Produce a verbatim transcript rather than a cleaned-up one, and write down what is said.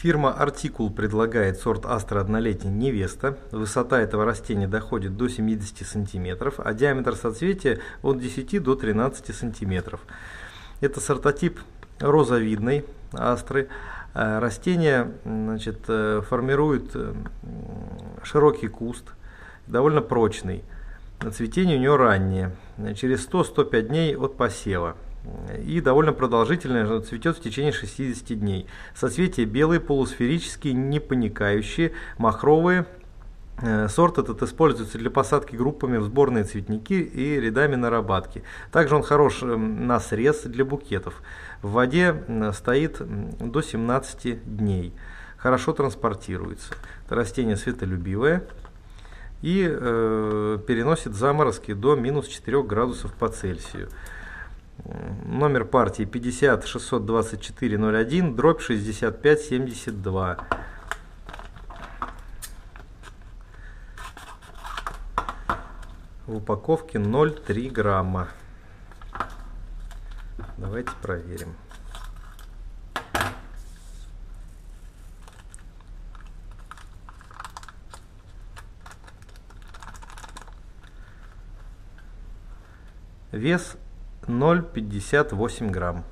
Фирма Артикул предлагает сорт Астра однолетний Невеста. Высота этого растения доходит до семидесяти сантиметров, а диаметр соцветия от десяти до тринадцати сантиметров. Это сортотип розовидной астры. Растение, значит, формирует широкий куст, довольно прочный. Цветение у него раннее, через сто — сто пять дней от посева. И довольно продолжительное, цветет в течение шестидесяти дней. Соцветия белые, полусферические, не паникающие, махровые. Сорт этот используется для посадки группами в сборные цветники и рядами на рабатке. Также он хорош на срез для букетов. В воде стоит до семнадцати дней. Хорошо транспортируется. Это растение светолюбивое и э, переносит заморозки до минус четырёх градусов по Цельсию. Номер партии пятьдесят шестьсот двадцать четыре ноль один дробь шестьдесят пять семьдесят два. В упаковке ноль целых три грамма. Давайте проверим. Вес ноль целых пятьдесят восемь грамм.